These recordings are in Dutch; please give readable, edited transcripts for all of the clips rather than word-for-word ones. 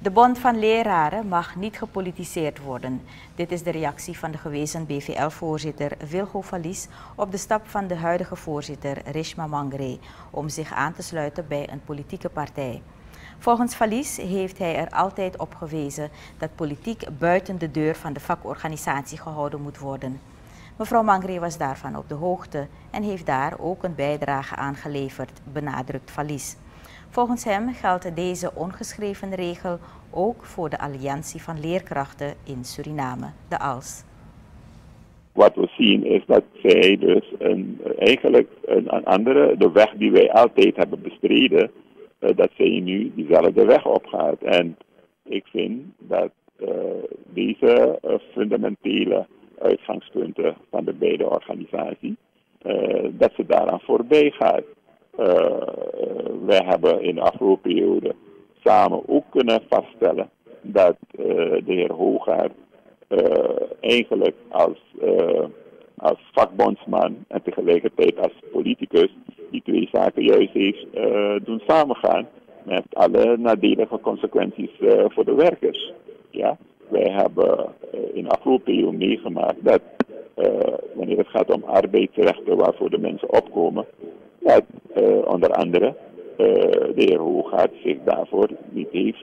De Bond van Leraren mag niet gepolitiseerd worden. Dit is de reactie van de gewezen BVL-voorzitter Wilgo Valies op de stap van de huidige voorzitter Reshma Mangre om zich aan te sluiten bij een politieke partij. Volgens Valies heeft hij er altijd op gewezen dat politiek buiten de deur van de vakorganisatie gehouden moet worden. Mevrouw Mangre was daarvan op de hoogte en heeft daar ook een bijdrage aan geleverd, benadrukt Valies. Volgens hem geldt deze ongeschreven regel ook voor de Alliantie van Leerkrachten in Suriname, de ALS. Wat we zien is dat zij dus eigenlijk een andere, de weg die wij altijd hebben bestreden, dat zij nu diezelfde weg opgaat. En ik vind dat deze fundamentele uitgangspunten van de beide organisaties, dat ze daaraan voorbij gaat. Wij hebben in de afgelopen periode samen ook kunnen vaststellen dat de heer Hoogaard eigenlijk als vakbondsman en tegelijkertijd als politicus die twee zaken juist heeft doen samengaan met alle nadelige consequenties voor de werkers. Ja? Wij hebben in de afgelopen periode meegemaakt dat wanneer het gaat om arbeidsrechten waarvoor de mensen opkomen, dat onder andere de heer Hoogaard zich daarvoor niet heeft,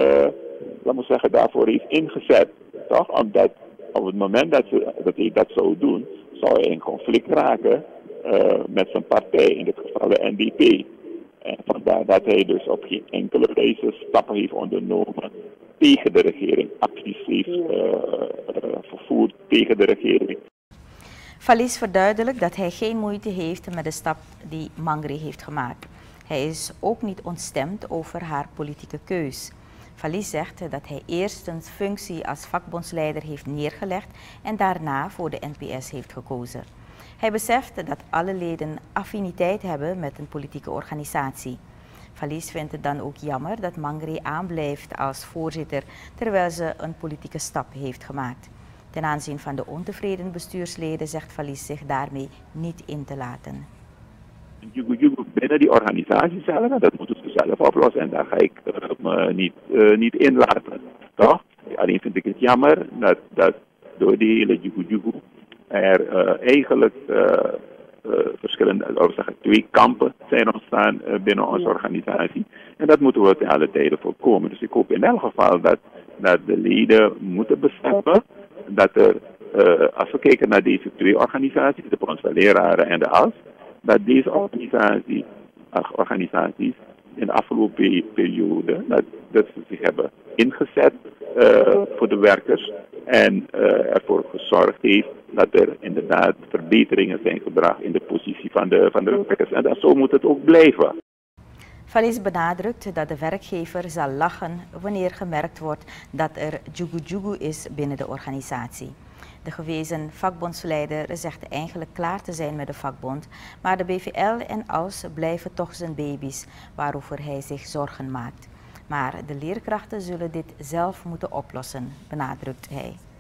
daarvoor heeft ingezet. Toch? Omdat op het moment dat hij dat zou doen, zou hij in conflict raken met zijn partij, in dit geval de NDP. En vandaar dat hij dus op geen enkele wijze stappen heeft ondernomen tegen de regering, acties heeft vervoerd tegen de regering. Valies verduidelijkt dat hij geen moeite heeft met de stap die Mangre heeft gemaakt. Hij is ook niet ontstemd over haar politieke keus. Valies zegt dat hij eerst een functie als vakbondsleider heeft neergelegd en daarna voor de NPS heeft gekozen. Hij beseft dat alle leden affiniteit hebben met een politieke organisatie. Valies vindt het dan ook jammer dat Mangre aanblijft als voorzitter terwijl ze een politieke stap heeft gemaakt. Ten aanzien van de ontevreden bestuursleden zegt Valies zich daarmee niet in te laten. Binnen die organisatie zelf, dat moeten ze zelf oplossen en daar ga ik me niet in laten. Toch? Alleen vind ik het jammer dat door die hele jugu er eigenlijk twee kampen zijn ontstaan binnen onze organisatie. En dat moeten we ten alle tijden voorkomen. Dus ik hoop in elk geval dat de leden moeten beseffen dat er, als we kijken naar deze twee organisaties, de Bond van Leraren en de ALS, dat deze organisaties in de afgelopen periode dat ze zich hebben ingezet voor de werkers en ervoor gezorgd heeft dat er inderdaad verbeteringen zijn gebracht in de positie van de werkers. En zo moet het ook blijven. Valies benadrukt dat de werkgever zal lachen wanneer gemerkt wordt dat er jugu is binnen de organisatie. De gewezen vakbondsleider zegt eigenlijk klaar te zijn met de vakbond, maar de BVL en ALS blijven toch zijn baby's waarover hij zich zorgen maakt. Maar de leerkrachten zullen dit zelf moeten oplossen, benadrukt hij.